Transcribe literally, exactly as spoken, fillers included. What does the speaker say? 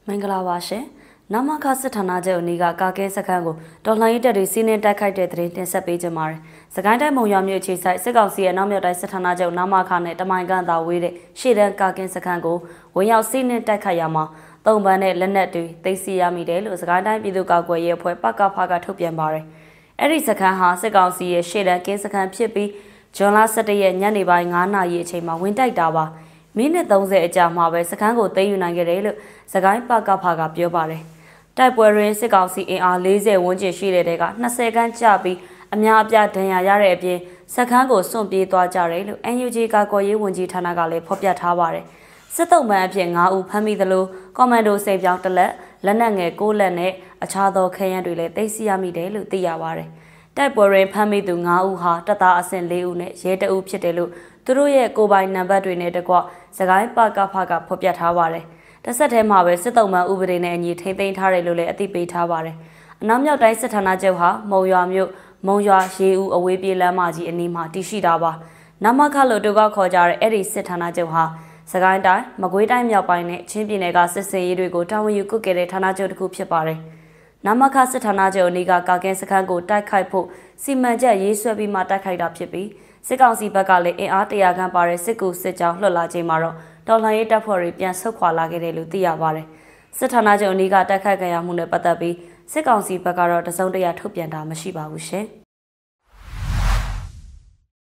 မင်္ဂလာပါရှင်။နမခစစ်ဌာနချုပ်အနီးကကာကဲစခန်းကိုတော်လှန်ရေးတပ်တွေစီးနင်းတိုက်ခိုက်တဲ့သတင်းတင်ဆက်ပေးကြပါမယ်။စကိုင်းတိုင်းမုံရွာမြို့အခြေစိုက်စစ်ကောင်စီရဲ့နောက်မြောက်တိုင်းစစ်ဌာနချုပ်နမခနဲ့တမိုင်ကန်သာဝေးတဲ့ရှေ့တန်းကာကင်းစခန်းကိုဝင်ရောက်စီးနင်းတိုက်ခိုက်ရမှာသုံးပန်းနဲ့လက်နက်တွေသိမ်းဆည်းရမိတယ်လို့စကိုင်းတိုင်းပြည်သူ့ကာကွယ်ရေးအဖွဲ့ပကဖကထုတ်ပြန်ပါတယ်။အဲ့ဒီစခန်းဟာစစ်ကောင်စီရဲ့ရှေ့တန်းကင်းစခန်းဖြစ်ပြီးဇွန်လ၁၁ရက်ညနေပိုင်း၅နာရီအချိန်မှာဝင်တိုက်တာပါ။မိနစ်သုံးဆယ်အကြာမှာပဲစခန်းကိုသိမ်းယူနိုင်ခဲ့တယ်လို့စကိုင်းပကဖကပြောပါတယ်။တိုက်ပွဲရင်းစစ်ကောင်စီအင်အား၄၀ဝန်းကျင်ရှိတဲ့တဲက၂၀ခန်းကျပြီးအများအပြားဒဏ်ရာရတဲ့အပြင်စခန်းကိုစွန့်ပြေးသွားကြတယ်လို့ အန်ယူဂျီ ကာကွယ်ရေးဝန်ကြီးဌာနကလည်းဖော်ပြထားပါတယ်။စစ်တုံးမှန်အဖြစ်၅ဦးဖမ်းမိသလိုကွန်မန်ဒိုစိတ်ပြောင်းတစ်လက်လက်နက်ငယ်၉လက်နဲ့အခြားသောခဲယမ်းတွေလည်းသိမ်းဆည်းရမိတယ်လို့သိရပါတယ်။တိုက်ပွဲရင်းဖမ်းမိသူ၅ဦးဟာတပ်သားအဆင့်၄ဦးနဲ့ရဲတအုပ်ဖြစ်တယ်လို့သူတို့ရဲ့ကိုယ်ပိုင်နံပါတ်တွေနဲ့တကွစကိုင်းပကဖကဖော်ပြထားပါတယ်။တစ်ဆက်တည်းမှာပဲစစ်တုံးမှန်ဥပဒေနဲ့အညီထိန်းသိမ်းထားတယ်လို့လည်းအသိပေးထားပါတယ်။အနောက်မြောက်တိုင်းစစ်ဌာနချုပ်ဟာမုံရွာမြို့မုံရွာရေဦးအဝေးပြေးလမ်းမကြီးအနီးမှာတည်ရှိတာပါ။နမခလို့တူကခေါ်ကြတဲ့အဲ့ဒီစစ်ဌာနချုပ်ဟာစကိုင်းတိုင်းမကွေးတိုင်းမြောက်ပိုင်းနဲ့ချင်းပြည်နယ်ကစစ်စင်ရေးတွေကိုတာဝန်ယူကုခဲ့တဲ့ဌာနချုပ်တစ်ခုဖြစ်ပါတယ်။နမခစစ်ဌာနချုပ်အနီးကကာကဲစခန်းကိုတိုက်ခိုက်ဖို့စီမံချက်ရေးဆွဲပြီးမှတိုက်ခိုက်တာဖြစ်ပြီးစစ်ကောင်စီဘက်ကလည်းအင်အားတရာခန့်ပါတဲ့စစ်ကူစစ်ကြောင်းလွှတ်လာချိန်မှာတော့တော်လှန်ရေးတပ်ဖွဲ့တွေပြန်ဆုတ်ခွာလာခဲ့တယ်လို့သိရပါတယ်။စစ်ဌာနချုပ်အနီးကတိုက်ခိုက်ခံရမှုနဲ့ပတ်သက်ပြီးစစ်ကောင်စီဘက်ကတော့တစုံတရာထုတ်ပြန်တာမရှိပါဘူးရှင်။